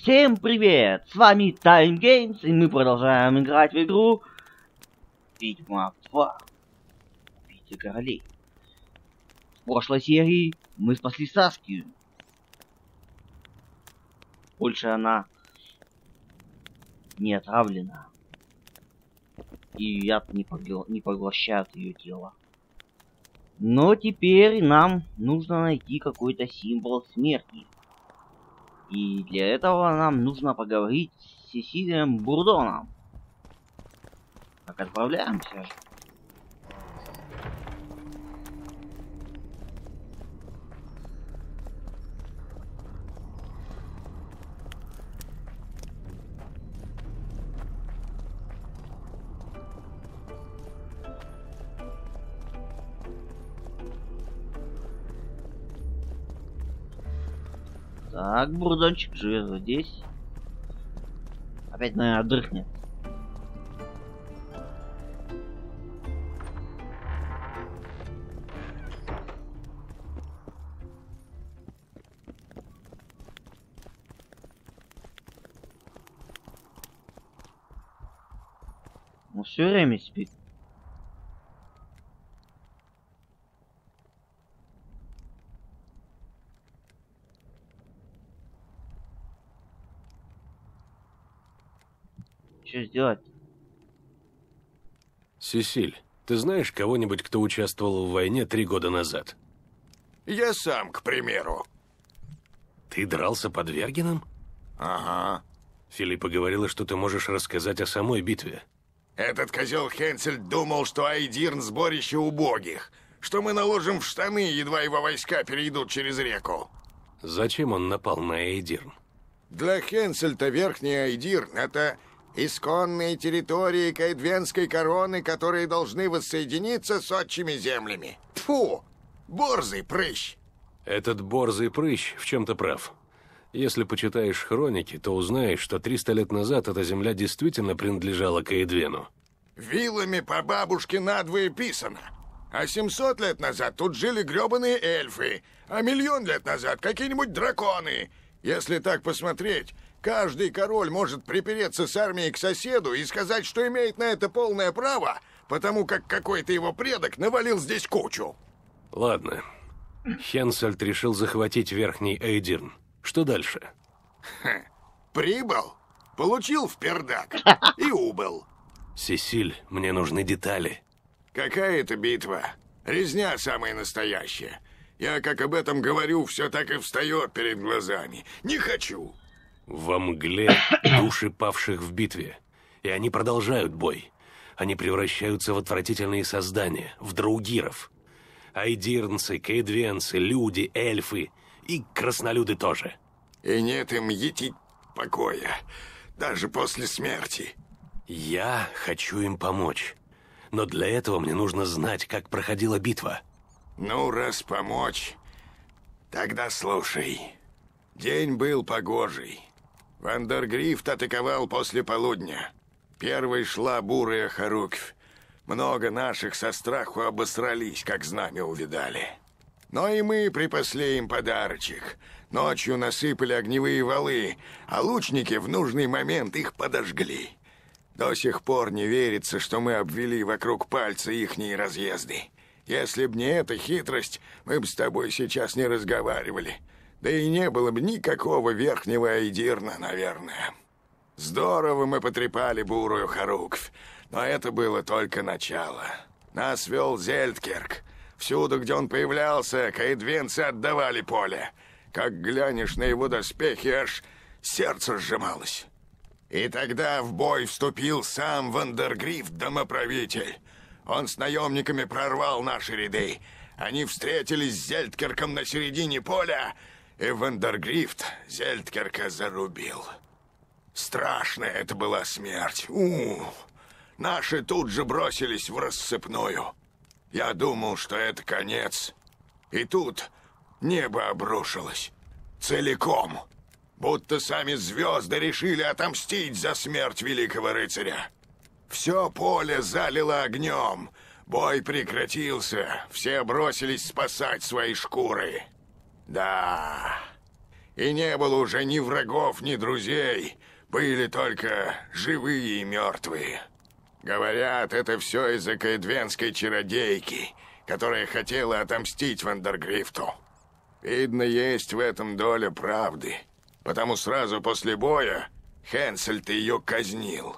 Всем привет! С вами Time Games, и мы продолжаем играть в игру Ведьмак 2. Убийцы королей. В прошлой серии мы спасли Саскию. Больше она не отравлена. И яд не поглощает ее тело. Но теперь нам нужно найти какой-то символ смерти. И для этого нам нужно поговорить с Сесилием Бурдоном. Так, отправляемся. Так, Бурдончик живет вот здесь. Опять, наверное, отдохнет. Он все время спит. Что сделать? Сесиль, ты знаешь кого-нибудь, кто участвовал в войне 3 года назад? Я сам, к примеру. Ты дрался под Вергеном? Ага. Филиппа говорила, что ты можешь рассказать о самой битве. Этот козел Хенсель думал, что Айдирн — сборище убогих, что мы наложим в штаны, едва его войска перейдут через реку. Зачем он напал на Эйдирн? Для Хенсельта Верхний Айдирн — это исконные территории Каэдвенской короны, которые должны воссоединиться с отчими землями. Тьфу! Борзый прыщ! Этот борзый прыщ в чем-то прав. Если почитаешь хроники, то узнаешь, что 300 лет назад эта земля действительно принадлежала Каэдвену. Вилами по бабушке надвое писано. А 700 лет назад тут жили грёбаные эльфы, а 1 000 000 лет назад какие-нибудь драконы. Если так посмотреть, каждый король может припереться с армией к соседу и сказать, что имеет на это полное право, потому как какой-то его предок навалил здесь кучу. Ладно. Хенсельд решил захватить Верхний Эйдирн. Что дальше? Прибыл, получил в пердак и убыл. Сесиль, мне нужны детали. Какая это битва? Резня самая настоящая. Я, как об этом говорю, все так и встает перед глазами. Не хочу. Во мгле души павших в битве. И они продолжают бой. Они превращаются в отвратительные создания, в драугиров. Айдирнцы, каэдвенцы, люди, эльфы и краснолюды тоже. И нет им ети покоя, даже после смерти. Я хочу им помочь. Но для этого мне нужно знать, как проходила битва. Ну, раз помочь, тогда слушай. День был погожий. Вандергрифт атаковал после полудня. Первой шла бурая Харуквь. Много наших со страху обосрались, как знамя увидали. Но и мы припасли им подарочек. Ночью насыпали огневые валы, а лучники в нужный момент их подожгли. До сих пор не верится, что мы обвели вокруг пальца ихние разъезды. Если б не эта хитрость, мы бы с тобой сейчас не разговаривали. Да и не было бы никакого Верхнего Айдирна, наверное. Здорово мы потрепали бурую Харуквь, но это было только начало. Нас вел Зельдкерк. Всюду, где он появлялся, каэдвенцы отдавали поле. Как глянешь на его доспехи, аж сердце сжималось. И тогда в бой вступил сам Вандергрифт, домоправитель. Он с наемниками прорвал наши ряды. Они встретились с Зельдкерком на середине поля, и Вандергрифт Зельдкерка зарубил. Страшная это была смерть. Наши тут же бросились в рассыпную. Я думал, что это конец. И тут небо обрушилось. Целиком. Будто сами звезды решили отомстить за смерть великого рыцаря. Все поле залило огнем. Бой прекратился. Все бросились спасать свои шкуры. Да. И не было уже ни врагов, ни друзей. Были только живые и мертвые. Говорят, это все из-за каэдвенской чародейки, которая хотела отомстить Вандергрифту. Видно, есть в этом доля правды. Потому сразу после боя Хенсельд ее казнил.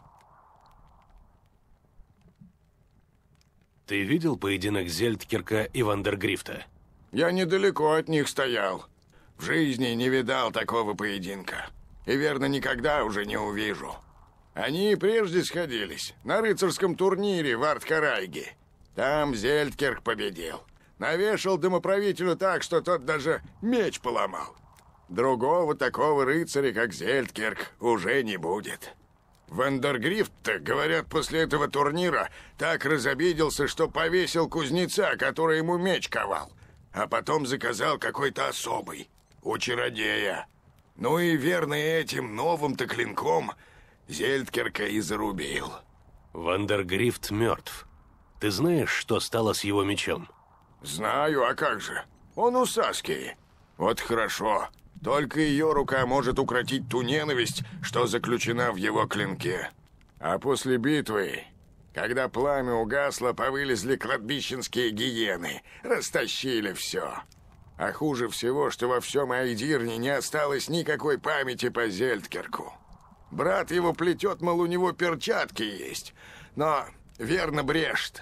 Ты видел поединок Зельдкирка и Вандергрифта? Я недалеко от них стоял. В жизни не видал такого поединка. И, верно, никогда уже не увижу. Они и прежде сходились. На рыцарском турнире в Артхарайге. Там Зельдкирк победил. Навешал домоправителю так, что тот даже меч поломал. Другого такого рыцаря, как Зельдкирк, уже не будет. Вандергрифт-то, говорят, после этого турнира так разобиделся, что повесил кузнеца, который ему меч ковал. А потом заказал какой-то особый, у чародея. Ну и верно этим новым-то клинком Зельдкирка и зарубил. Вандергрифт мертв. Ты знаешь, что стало с его мечом? Знаю, а как же? Он у Саскии. Вот хорошо. Только ее рука может укротить ту ненависть, что заключена в его клинке. А после битвы, когда пламя угасло, повылезли кладбищенские гиены, растащили все. А хуже всего, что во всем Айдирне не осталось никакой памяти по Зельдкирку. Брат его плетет, мол, у него перчатки есть, но верно брешет.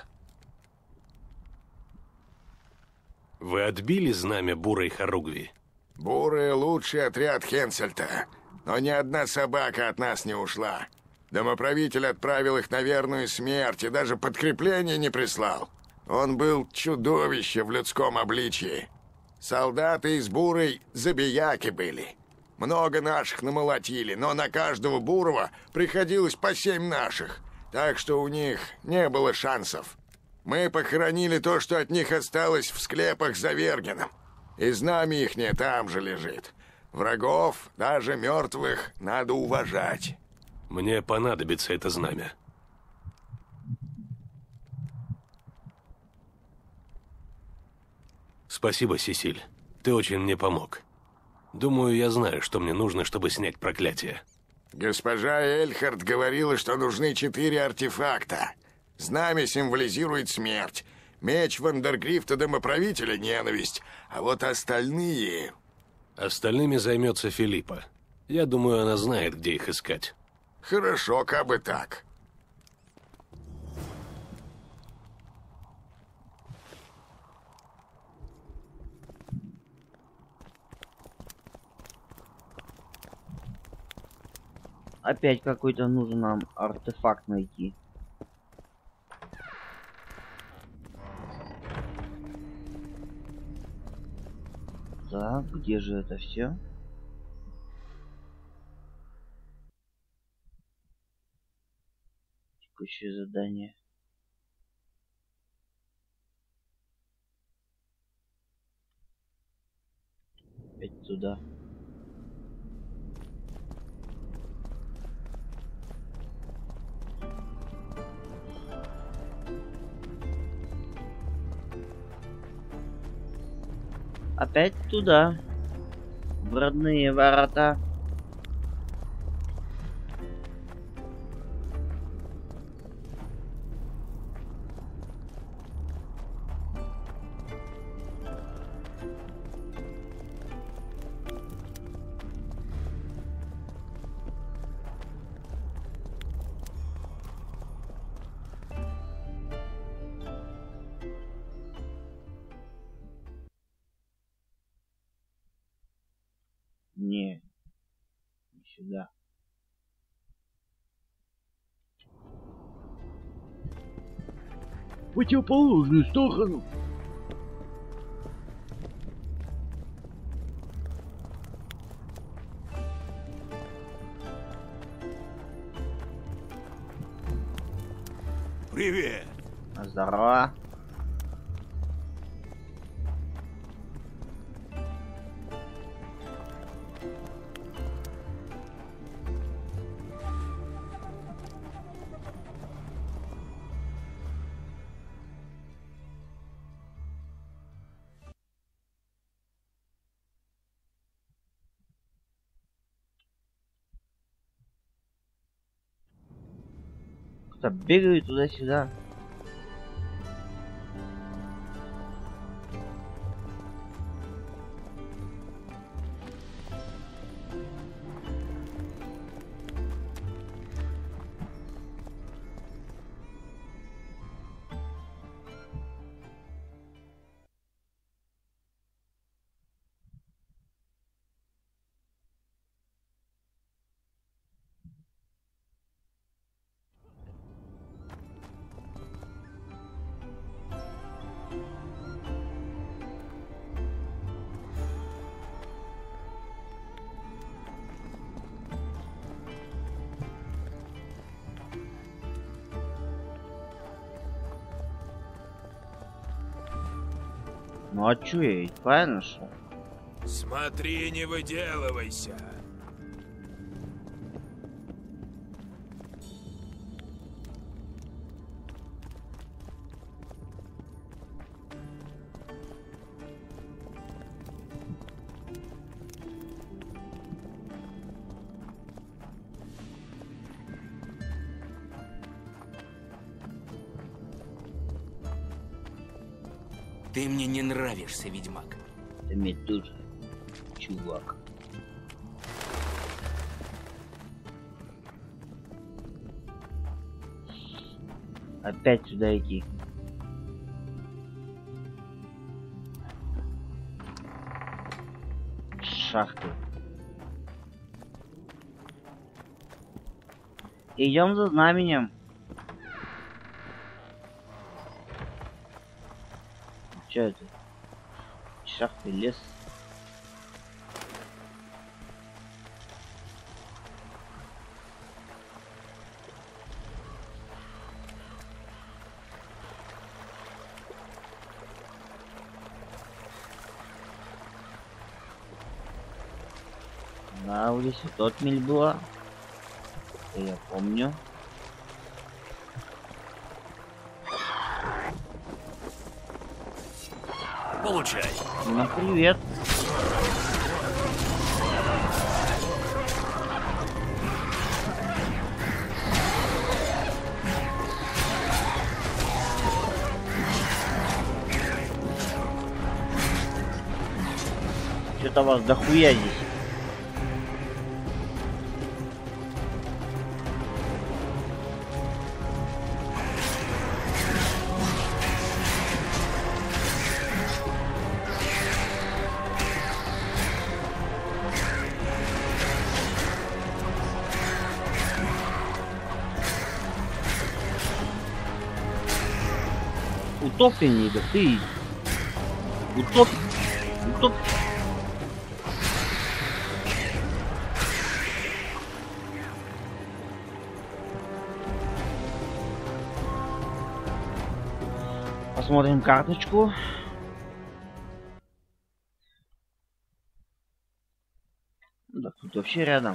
Вы отбили знамя бурой хоругви? Бурые — лучший отряд Хенсельта, но ни одна собака от нас не ушла. Домоправитель отправил их на верную смерть и даже подкрепление не прислал. Он был чудовище в людском обличье. Солдаты из бурой забияки были. Много наших намолотили, но на каждого бурого приходилось по 7 наших, так что у них не было шансов. Мы похоронили то, что от них осталось в склепах за Вергеном. И знамя ихнее там же лежит. Врагов, даже мертвых, надо уважать. Мне понадобится это знамя. Спасибо, Сесиль. Ты очень мне помог. Думаю, я знаю, что мне нужно, чтобы снять проклятие. Госпожа Эльхард говорила, что нужны 4 артефакта. Знамя символизирует смерть. Меч Вандергрифта домоправителя — ненависть. А вот остальные... Остальными займется Филиппа. Я думаю, она знает, где их искать. Хорошо, кабы так. Опять какой-то нужен нам артефакт найти. Так, где же это все? Текущее задание. Опять туда. Опять туда. В родные ворота. Не сюда. В противоположную сторону. Привет. Здорово. просто бегаю туда-сюда. Ну а чё я ведь правильно шел? Смотри, не выделывайся. Ты мне не нравишься, ведьмак. Ты мне тоже, чувак. Опять сюда идти. Шахты. Идем за знаменем. Че это? Шахты, лес. Да, в лесе тот мель была. Это я помню. Получай. Ну, привет. Что-то вас дохуя здесь. Утопленник, да ты. Утоп. Посмотрим карточку. Да, тут вообще рядом.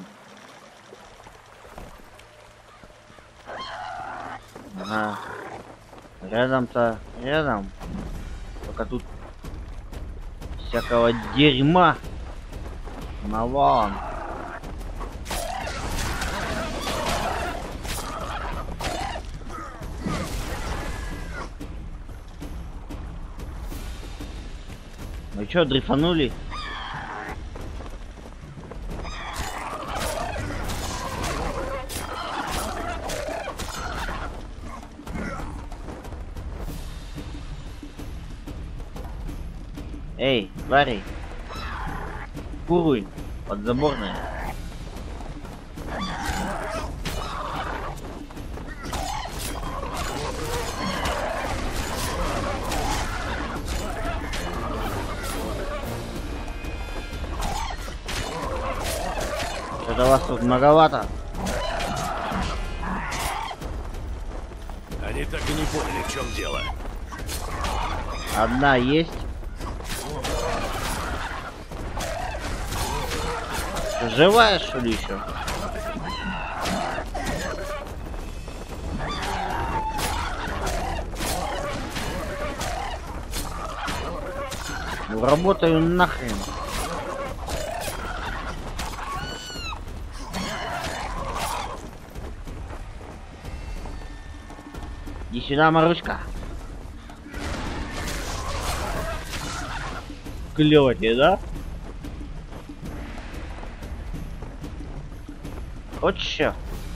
Ага. Рядом-то рядом. Только тут всякого дерьма навалом. Ну чё, дрейфанули? Эй, Ларри, куруй, подзаборная. Что-то вас тут многовато. Они так и не поняли, в чем дело. Одна есть. Живая, что ли, еще? Ну, работаю нахрен. Иди сюда, Марушка. Клёво тебе, да? Хочешь ещё?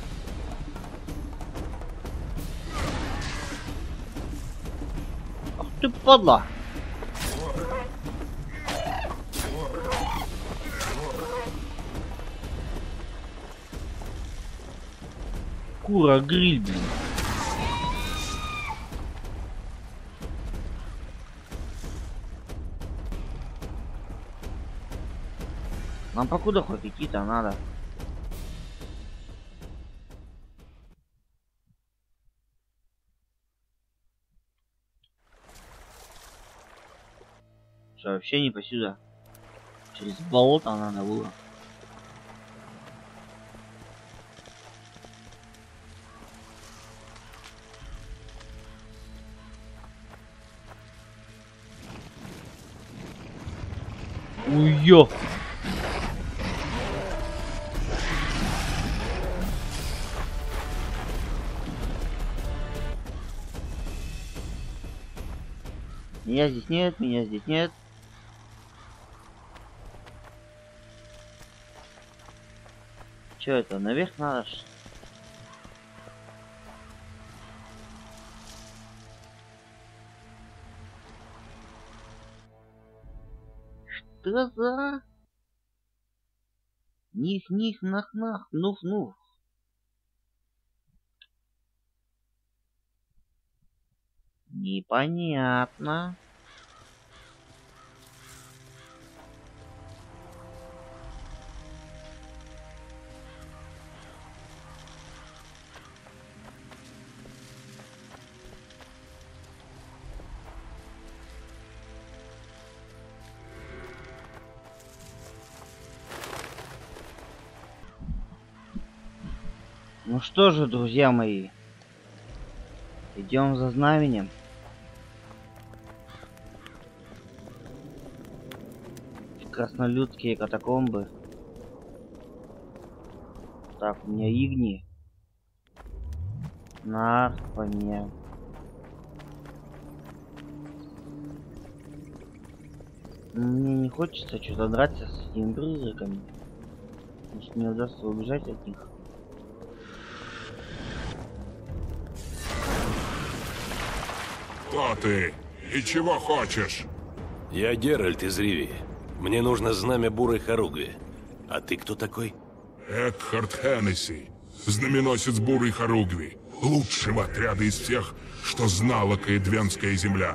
Ах ты падла! Кура гриль, блин. Нам покуда хоть идти-то надо? Что, вообще не посюда? Через болото надо было. Уё! Меня здесь нет, меня здесь нет. Чё это, наверх надо? Что за? Них-них, нах-нах, нуф-нуф. Непонятно. Ну что же, друзья мои, идем за знаменем. В краснолюдские катакомбы. Так, у меня Игни. На коне. Мне не хочется что-то драться с этими призраками. Может, мне удастся убежать от них. Кто ты? И чего хочешь? Я Геральт из Ривии. Мне нужно знамя бурой хоругви. А ты кто такой? Экхард Хеннесси, знаменосец бурой хоругви, лучшего отряда из всех, что знала Каэдвенская земля.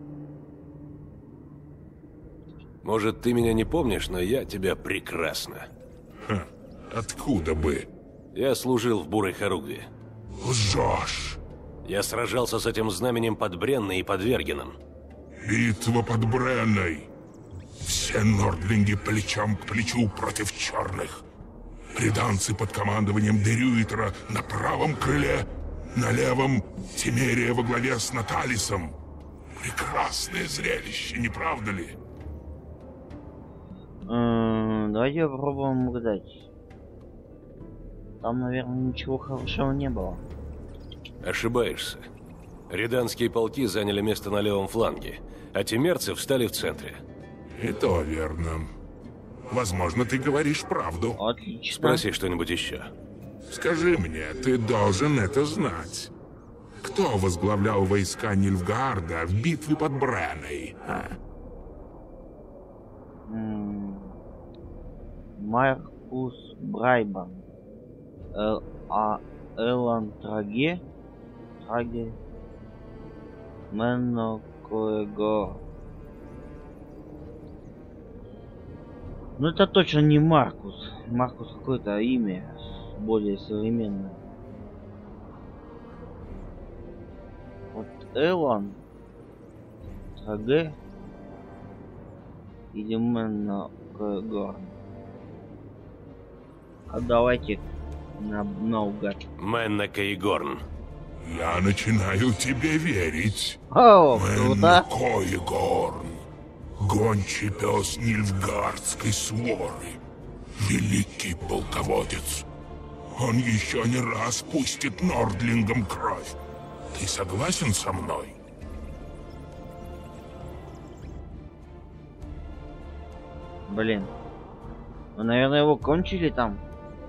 Может, ты меня не помнишь, но я тебя прекрасно. Ха, откуда бы? Я служил в бурой хоругви. Лжешь. Я сражался с этим знаменем под Бренной и под Вергеном. Битва под Бренной. Все нордлинги плечом к плечу против черных. Реданцы под командованием Дерюитера на правом крыле, на левом Тимерия во главе с Наталисом. Прекрасное зрелище, не правда ли? Давайте попробуем угадать. Там, наверное, ничего хорошего не было. Ошибаешься. Реданские полки заняли место на левом фланге, а тимерцы встали в центре. И то верно. Возможно, ты говоришь правду. Отлично. Спроси что-нибудь еще. Скажи мне, ты должен это знать. Кто возглавлял войска Нильфгаарда в битве под Бренной? Маркус Брайбан. Элан Траге. Менокоего. Ну это точно не Маркус. Маркус какое-то имя более современное. Вот Элан Траге или Менокоего. А давайте наугад. Меннокоегорн. Я начинаю тебе верить. О, круто. Менокоегорн. Гончий пес Нильфгаардской своры. Великий полководец. Он еще не раз пустит нордлингам кровь. Ты согласен со мной? Блин. Ну, наверное, его кончили там.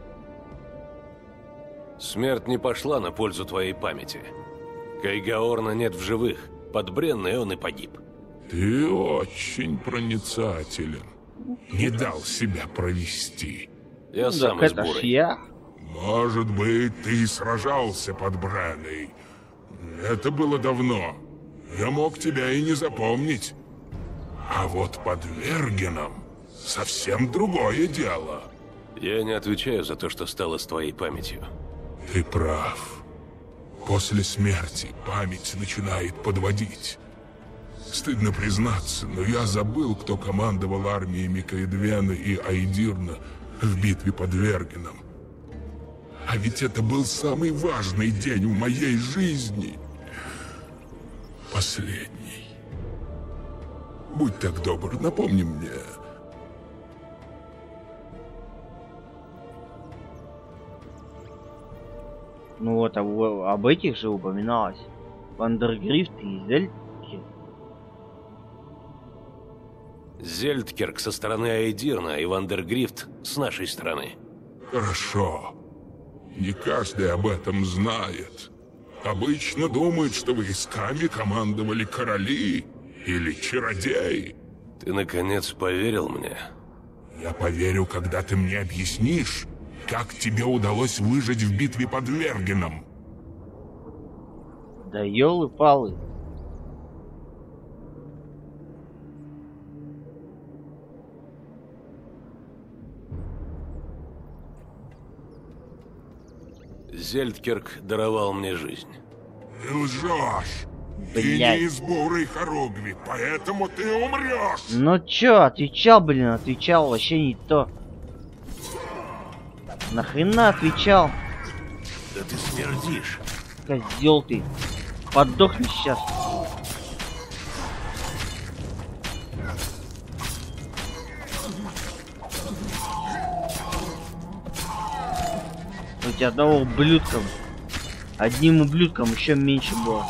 Смерть не пошла на пользу твоей памяти. Кайгаорна нет в живых. Под Бренной он и погиб. Ты очень проницателен. Не дал себя провести. Я сам Так из это ж Буры. я. Может быть, ты сражался под Бренной. Это было давно. Я мог тебя и не запомнить. А вот под Вергеном совсем другое дело. Я не отвечаю за то, что стало с твоей памятью. Ты прав. После смерти память начинает подводить. Стыдно признаться, но я забыл, кто командовал армиями Каэдвена и Айдирна в битве под Вергеном. А ведь это был самый важный день в моей жизни. Последний. Будь так добр, напомни мне. Ну вот, об этих же упоминалось. Вандергрифт и Зельдкирк. Зельдкирк со стороны Айдирна и Вандергрифт с нашей стороны. Хорошо. Не каждый об этом знает. Обычно думают, что войсками командовали короли или чародеи. Ты, наконец, поверил мне? Я поверю, когда ты мне объяснишь, как тебе удалось выжить в битве под Вергеном. Да ёлы-палы. Зельдкирк даровал мне жизнь. Ты лжешь. Ты Блядь. не из Буры Хоругви, поэтому ты умрешь. Ну чё, отвечал, блин, отвечал, вообще не то. Нахрена отвечал? Да ты смердишь. Козёл ты. Подохни сейчас. Хоть одного ублюдка. Одним ублюдком еще меньше было.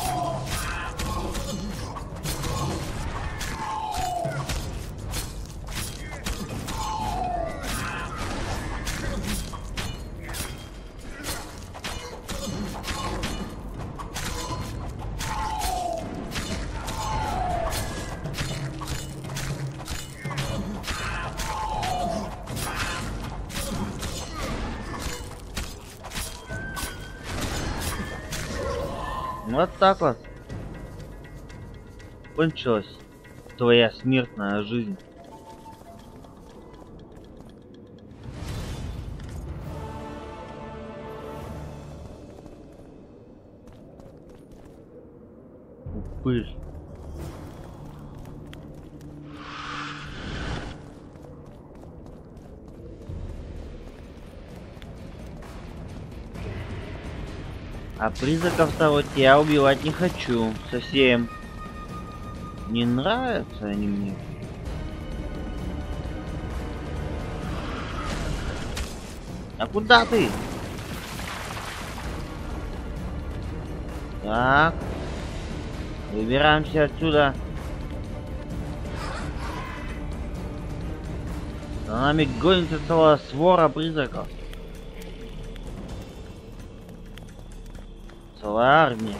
Вот так вот кончилась твоя смертная жизнь. Упырь. А призраков-то вот я убивать не хочу. Совсем. Не нравятся они мне. А куда ты? Так. Выбираемся отсюда. За нами гонится целая свора призраков. Целая армия.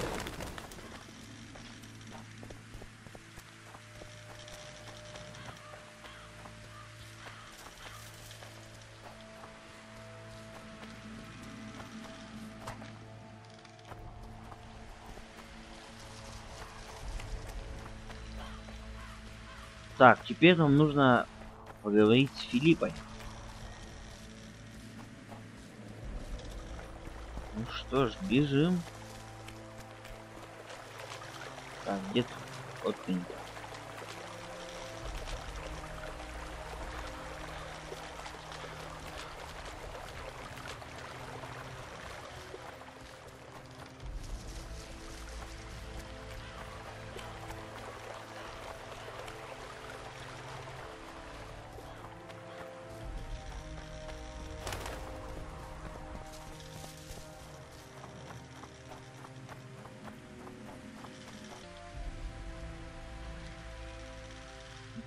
Так, теперь нам нужно поговорить с Филиппой. Ну что ж, бежим. Так, где-то вот он.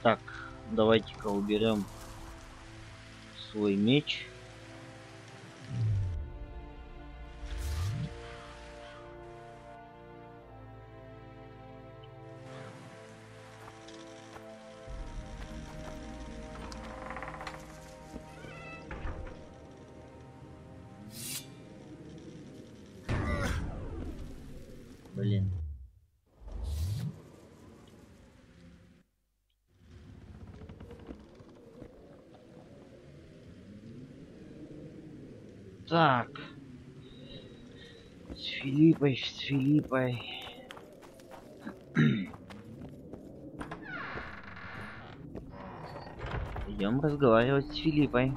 Так, давайте-ка уберем свой меч. Блин. Так. С Филиппой. Идем разговаривать с Филиппой.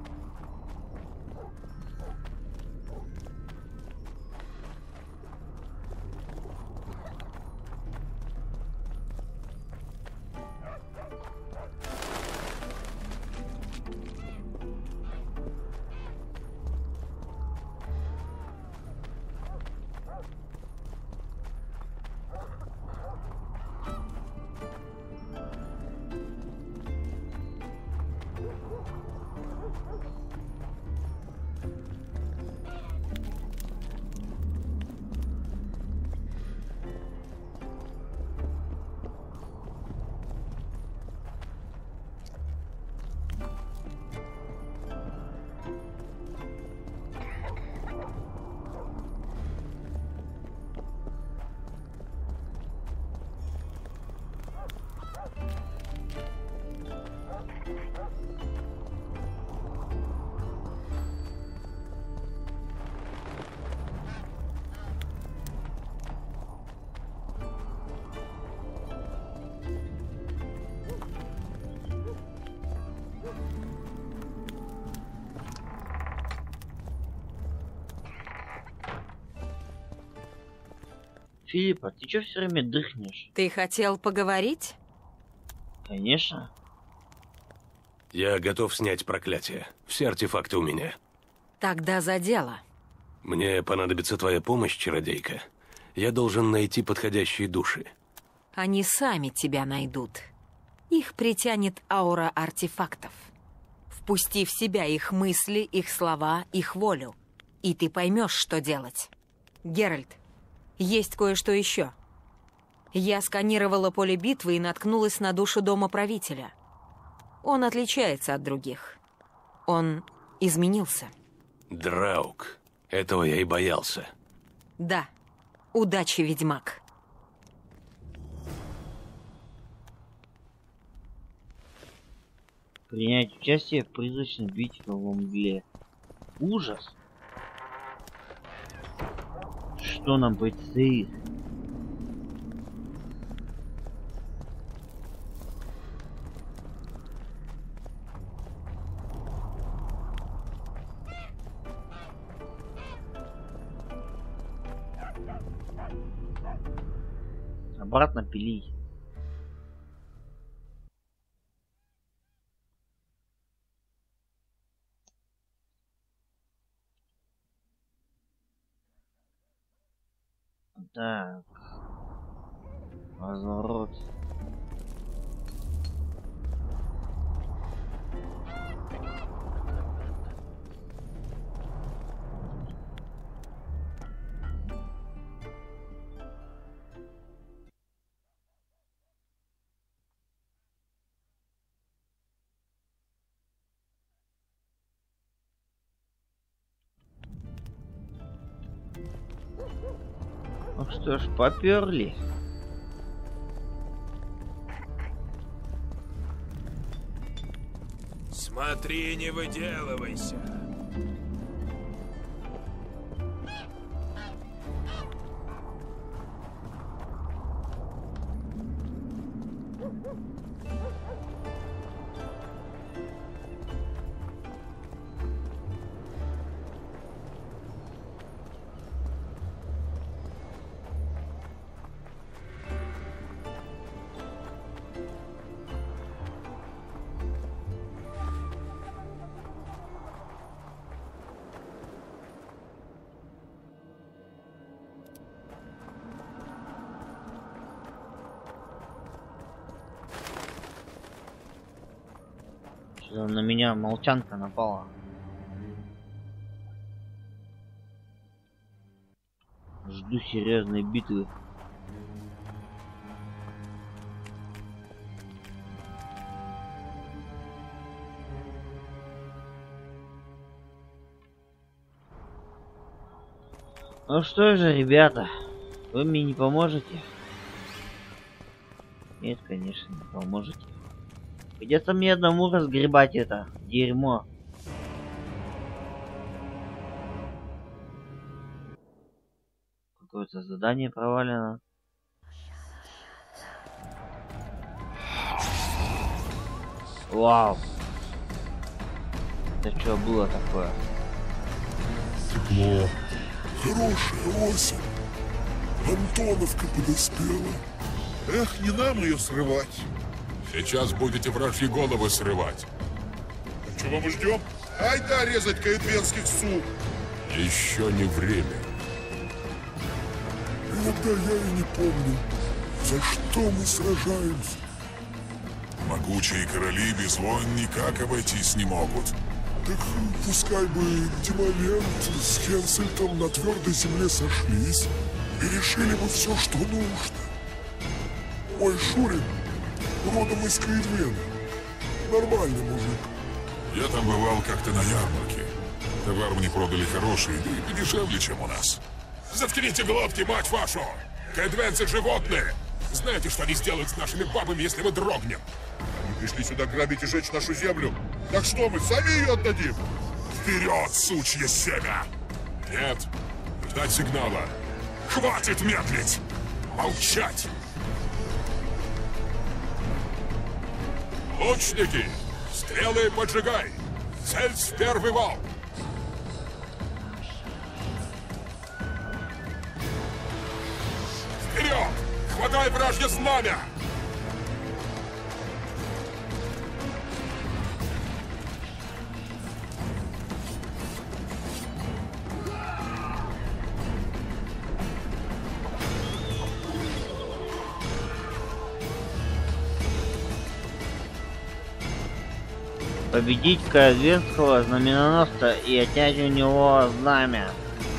Филиппа, ты чё все время дрыхнешь? Ты хотел поговорить? Конечно. Я готов снять проклятие. Все артефакты у меня. Тогда за дело. Мне понадобится твоя помощь, чародейка. Я должен найти подходящие души. Они сами тебя найдут. Их притянет аура артефактов. Впусти в себя их мысли, их слова, их волю. И ты поймешь, что делать. Геральт, есть кое-что еще. Я сканировала поле битвы и наткнулась на душу дома правителя. Он отличается от других. Он изменился. Драук. Этого я и боялся. Да. Удачи, ведьмак. Принять участие в призрачной битве во мгле. Ужас. Что нам предстоит? Обратно пили. Так. Разворот. Ну что ж, поперли. Смотри, не выделывайся. Что на меня молчанка напала. Жду серьезной битвы. Ну что же, ребята, вы мне не поможете? Нет, конечно, не поможете. Придется мне одному разгребать это дерьмо. Какое-то задание провалено. Вау. Это что было такое? Тепло. Хорошая осень. Антоновка подоспела. Эх, не нам ее срывать. Сейчас будете вражьи головы срывать. А чего мы ждем? Айда резать каэдвенских сук. Еще не время. Иногда я и не помню, за что мы сражаемся. Могучие короли без войн никак обойтись не могут. Так пускай бы Демолент с Хенсельтом на твердой земле сошлись и решили бы все, что нужно. Ой, Шурин, родом из Каэдвена. Нормальный мужик. Я там бывал как-то на ярмарке. Товар мне продали хороший, да и подешевле, чем у нас. Заткните глотки, мать вашу! Каэдвенцы животные! Знаете, что они сделают с нашими бабами, если мы дрогнем? Они пришли сюда грабить и жечь нашу землю. Так что, мы сами ее отдадим? Вперед, сучье семя! Нет, ждать сигнала. Хватит медлить! Молчать! Лучники! Стрелы поджигай! Цель в первый вал! Вперед! Хватай вражье знамя! Победить каэдвенского знаменоносца и отнять у него знамя.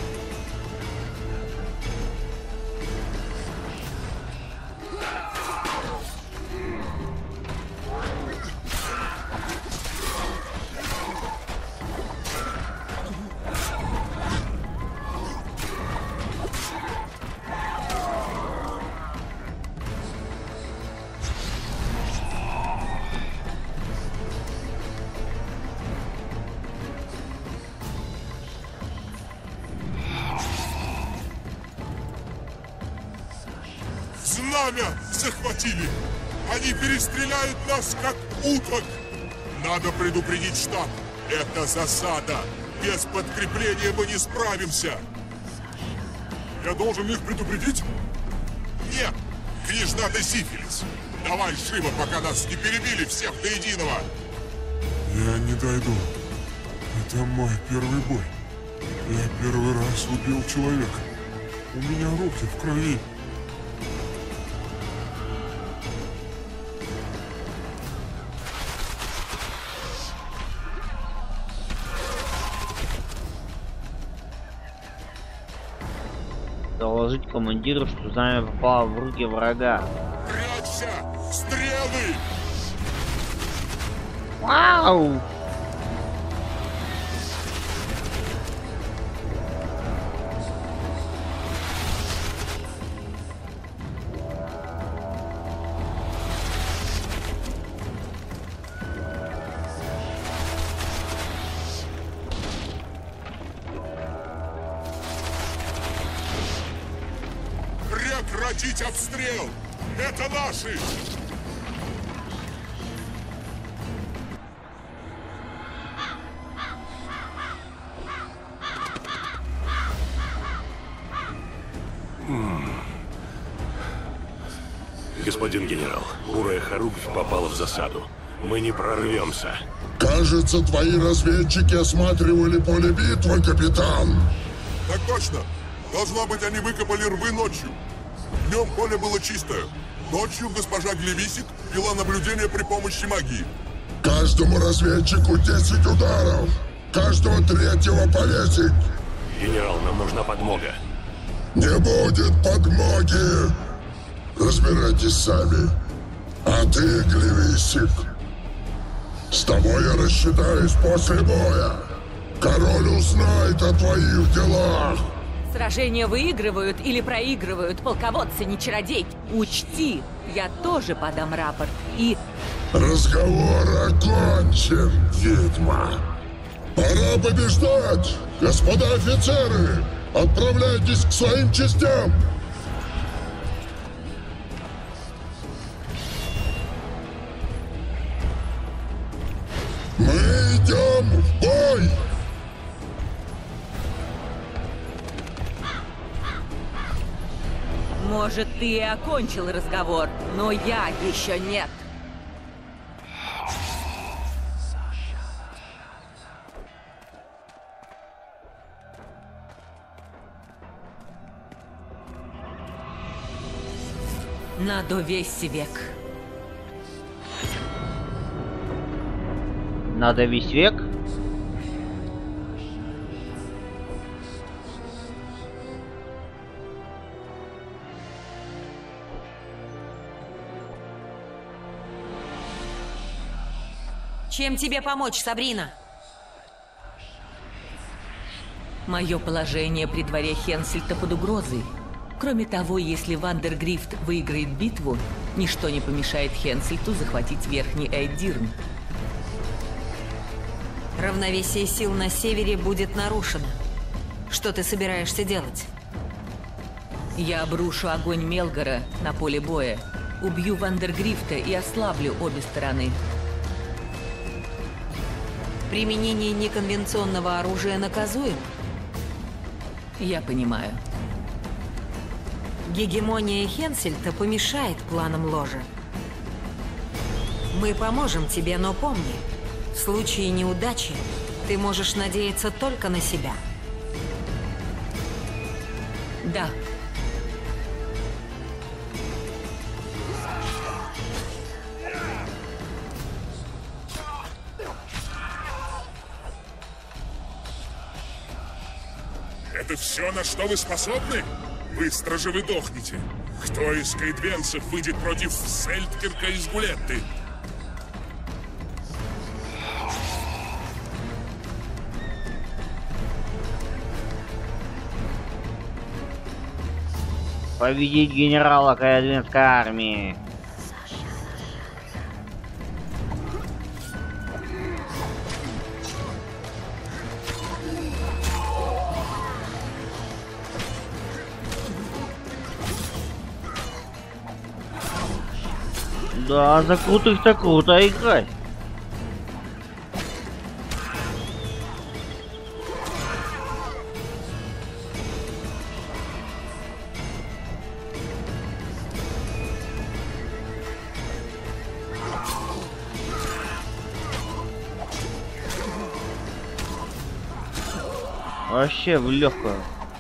Знамя захватили! Они перестреляют нас, как уток! Надо предупредить штаб! Это засада! Без подкрепления мы не справимся! Я должен их предупредить? Нет! Княжна Десифилис! Давай живо, пока нас не перебили всех до единого! Я не дойду. Это мой первый бой. Я первый раз убил человека. У меня руки в крови. Доложить командиру, что знамя попало в руки врага. Прячься! Стрелы! Вау! Прекратить обстрел! Это наши! Господин генерал, бурая хоругвь попала в засаду. Мы не прорвемся. Кажется, твои разведчики осматривали поле битвы, капитан. Так точно! Должно быть, они выкопали рвы ночью. Днем поле было чистое. Ночью госпожа Глевисик вела наблюдение при помощи магии. Каждому разведчику 10 ударов. Каждого третьего повесить. Генерал, нам нужна подмога. Не будет подмоги. Разбирайтесь сами. А ты, Глевисик, с тобой я рассчитаюсь после боя. Король узнает о твоих делах. Сражения выигрывают или проигрывают полководцы, не чародейки. Учти, я тоже подам рапорт и... Разговор окончен, ведьма. Пора побеждать! Господа офицеры, отправляйтесь к своим частям! Мы идем в бой! Может, ты и окончил разговор, но я еще нет. Надо весь век. Надо весь век? Чем тебе помочь, Сабрина? Мое положение при дворе Хенсельта под угрозой. Кроме того, если Вандергрифт выиграет битву, ничто не помешает Хенсельту захватить Верхний Эйдирн. Равновесие сил на севере будет нарушено. Что ты собираешься делать? Я обрушу огонь Мелгора на поле боя, убью Вандергрифта и ослаблю обе стороны. Применение неконвенционного оружия наказуемо? Я понимаю. Гегемония Хенсельта помешает планам ложа. Мы поможем тебе, но помни, в случае неудачи ты можешь надеяться только на себя. Да. Это все, на что вы способны? Быстро же вы дохнете. Кто из кайдвенцев выйдет против Сельдкирка из Гулетты? Победить генерала кайдвенской армии. Да, за крутых-то круто играть. Вообще в легкую.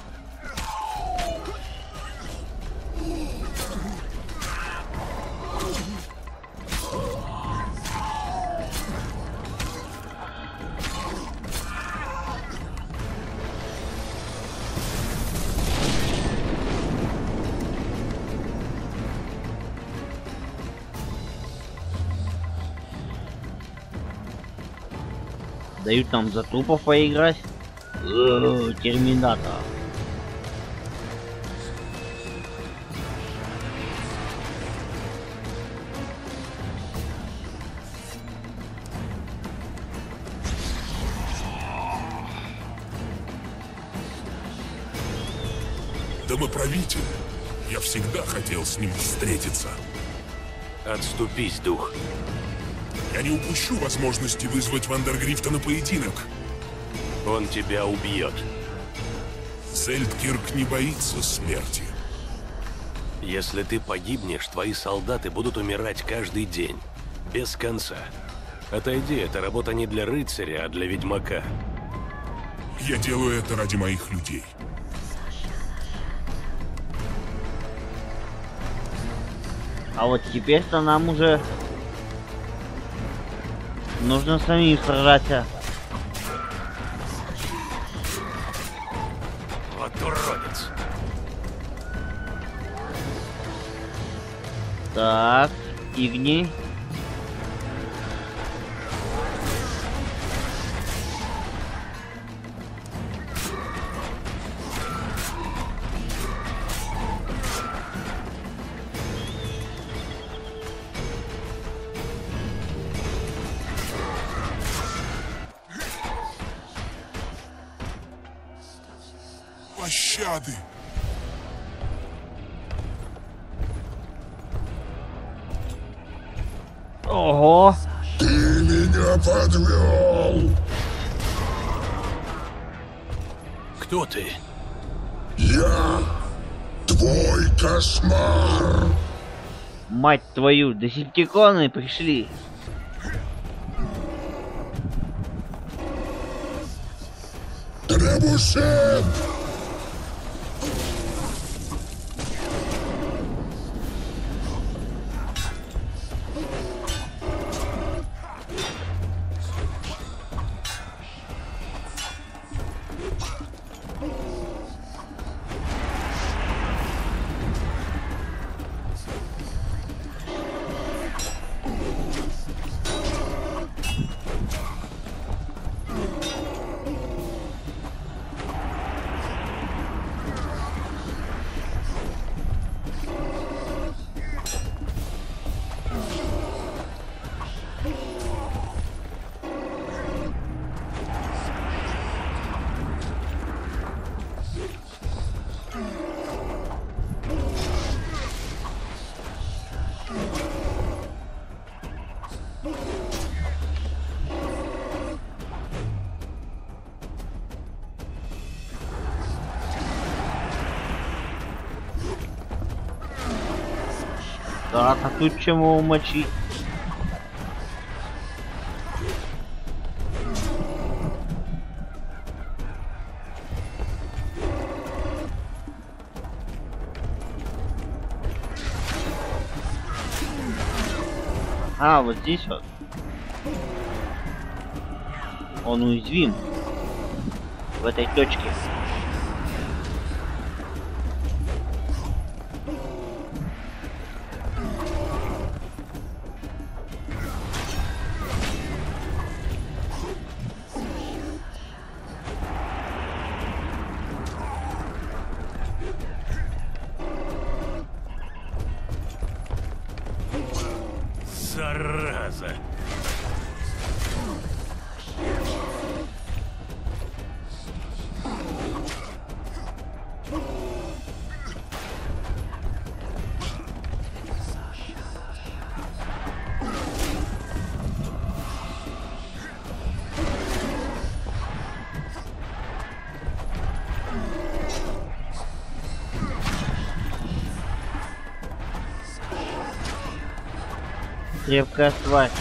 Дают нам за трупов поиграть. Терминатор. Домоправитель. Я всегда хотел с ним встретиться. Отступись, дух. Я не упущу возможности вызвать Вандергрифта на поединок. Он тебя убьет. Сельдкирк не боится смерти. Если ты погибнешь, твои солдаты будут умирать каждый день. Без конца. Отойди, это работа не для рыцаря, а для ведьмака. Я делаю это ради моих людей. А вот теперь-то нам уже Нужно самим сражаться. Вот уродец. Так, Игни. Пощады! Ого! Ты меня подвел! Кто ты? Я твой кошмар! Мать твою, десептиконы пришли. Требушет! Так, а тут чему умочить? А, вот здесь вот. Он уязвим. В этой точке. Зараза! Крепкая тварь.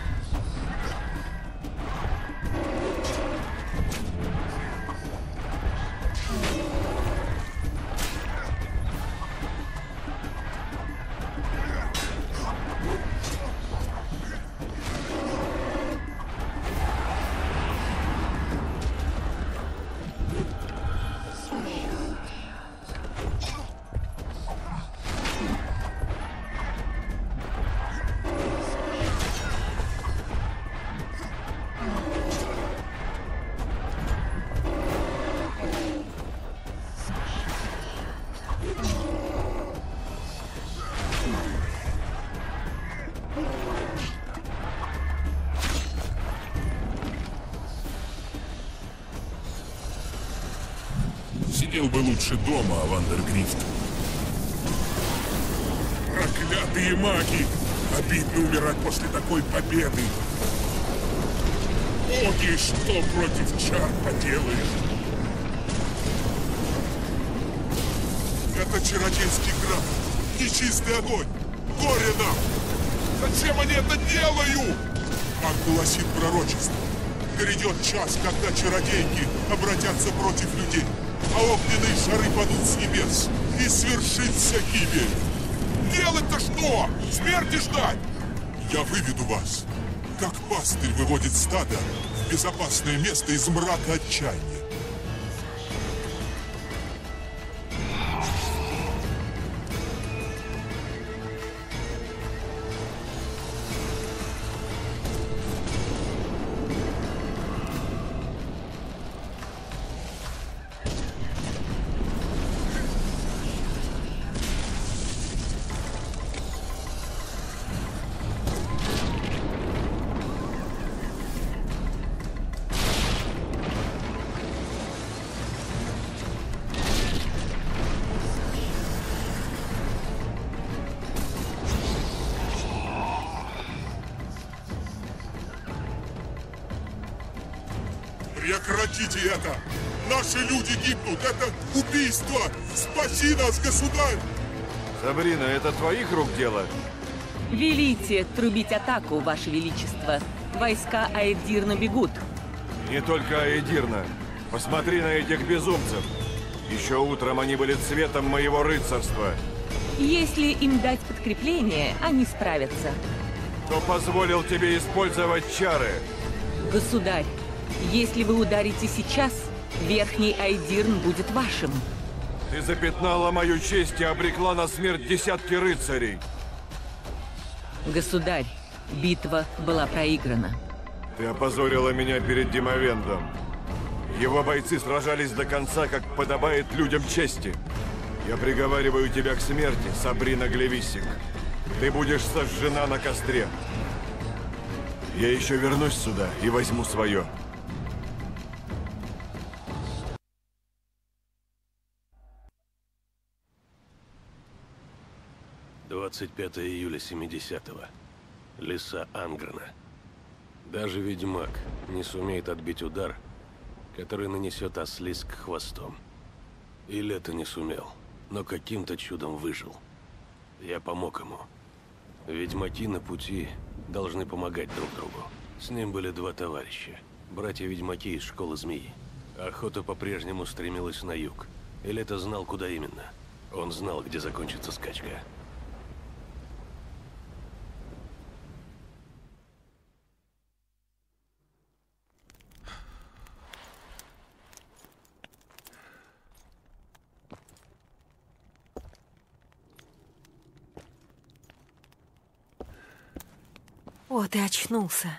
Сидел бы лучше дома, Вандергрифт. Проклятые маги! Обидно умирать после такой победы. Боги, что против чар поделаешь? Это чародейский град, нечистый огонь. Горе нам! Зачем они это делают? Маг гласит пророчество. Грядет час, когда чародейки обратятся против людей, а огненные шары падут с небес, и свершится гибель. Делать-то что? Смерти ждать? Я выведу вас. как пастырь выводит стадо в безопасное место из мрака отчаяния. Прекратите это! Наши люди гибнут! Это убийство! Спаси нас, государь! Сабрина, это твоих рук дело? Велите трубить атаку, Ваше Величество. Войска Аэдирна бегут. Не только Аэдирна. Посмотри на этих безумцев. Еще утром они были цветом моего рыцарства. Если им дать подкрепление, они справятся. Кто позволил тебе использовать чары? Государь, если вы ударите сейчас, Верхний Аэдирн будет вашим. Ты запятнала мою честь и обрекла на смерть десятки рыцарей. Государь, битва была проиграна. Ты опозорила меня перед Димовендом. Его бойцы сражались до конца, как подобает людям чести. Я приговариваю тебя к смерти, Сабрина Глевиссик. Ты будешь сожжена на костре. Я еще вернусь сюда и возьму свое. «25 июля 70-го. Леса Ангрена. Даже ведьмак не сумеет отбить удар, который нанесет Ослиск хвостом. И Лето не сумел, но каким-то чудом выжил. Я помог ему. Ведьмаки на пути должны помогать друг другу. С ним были два товарища, братья-ведьмаки из школы змеи. Охота по-прежнему стремилась на юг, и Лето знал, куда именно. Он знал, где закончится скачка. О, ты очнулся.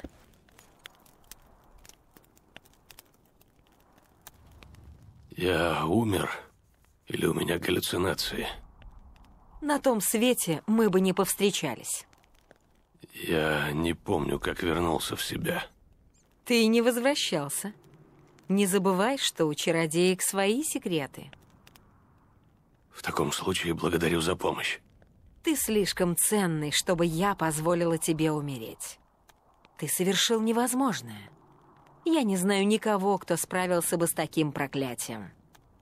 Я умер? Или у меня галлюцинации? На том свете мы бы не повстречались. Я не помню, как вернулся в себя. Ты не возвращался. Не забывай, что у чародеек свои секреты. В таком случае благодарю за помощь. Ты слишком ценный, чтобы я позволила тебе умереть. Ты совершил невозможное. Я не знаю никого, кто справился бы с таким проклятием.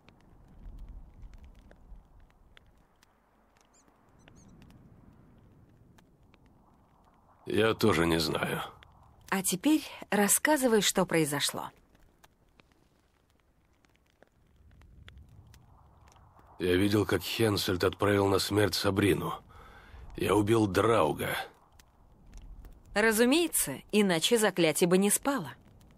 Я тоже не знаю. А теперь рассказывай, что произошло. Я видел, как Хенсельд отправил на смерть Сабрину. Я убил Драуга. Разумеется, иначе заклятие бы не спало.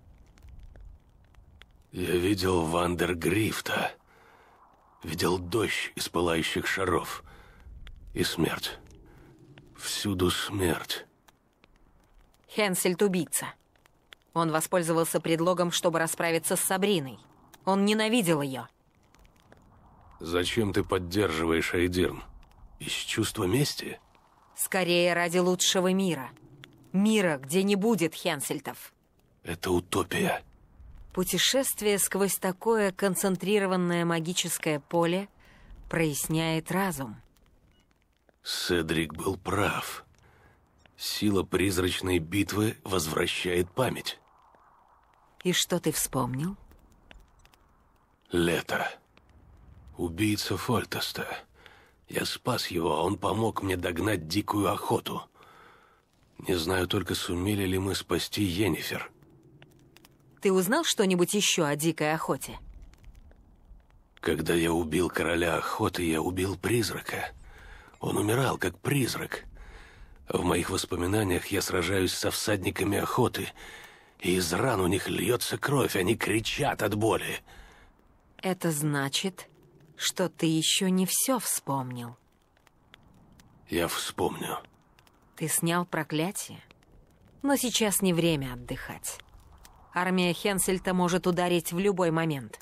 Я видел Вандергрифта. Видел дождь из пылающих шаров. И смерть. Всюду смерть. Хенсельд убийца. Он воспользовался предлогом, чтобы расправиться с Сабриной. Он ненавидел ее. Зачем ты поддерживаешь Аэдирн? Из чувства мести? Скорее ради лучшего мира. Мира, где не будет Хенсельтов. Это утопия. Путешествие сквозь такое концентрированное магическое поле проясняет разум. Седрик был прав. Сила призрачной битвы возвращает память. И что ты вспомнил? Лето. Убийца Фольтеста. Я спас его, а он помог мне догнать дикую охоту. Не знаю только, сумели ли мы спасти Йеннифер. Ты узнал что-нибудь еще о дикой охоте? Когда я убил короля охоты, я убил призрака. Он умирал, как призрак. В моих воспоминаниях я сражаюсь со всадниками охоты, и из ран у них льется кровь, они кричат от боли. Это значит, что ты еще не все вспомнил. Я вспомню. Ты снял проклятие, но сейчас не время отдыхать. Армия Хенсельта может ударить в любой момент.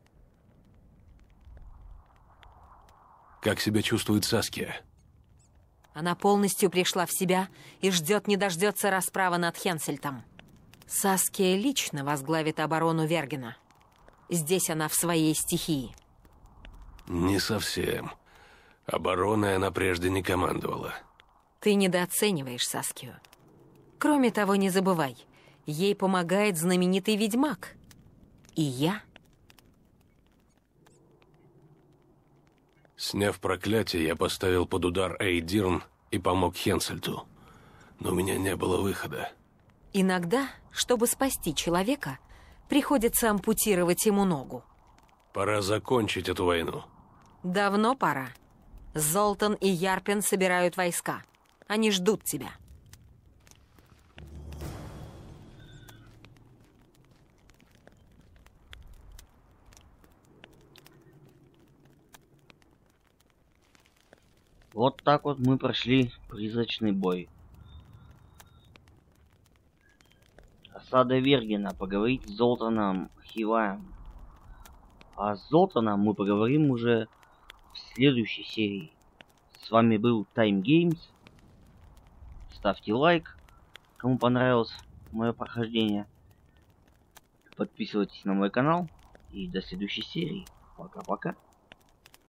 Как себя чувствует Саския? Она полностью пришла в себя и ждет не дождется расправы над Хенсельтом. Саския лично возглавит оборону Вергена. Здесь она в своей стихии. Не совсем. Обороной она прежде не командовала. Ты недооцениваешь Саскию. Кроме того, не забывай, ей помогает знаменитый ведьмак. И я. Сняв проклятие, я поставил под удар Эйдирн и помог Хенсельту. Но у меня не было выхода. Иногда, чтобы спасти человека, приходится ампутировать ему ногу. Пора закончить эту войну. Давно пора. Золтан и Ярпен собирают войска. Они ждут тебя. Вот так вот мы прошли призрачный бой. Осада Вергена. Поговорить с Золтаном Хиваем. А с Золтаном мы поговорим уже в следующей серии. С вами был Time Games. Ставьте лайк, кому понравилось мое прохождение. Подписывайтесь на мой канал. И до следующей серии. Пока-пока.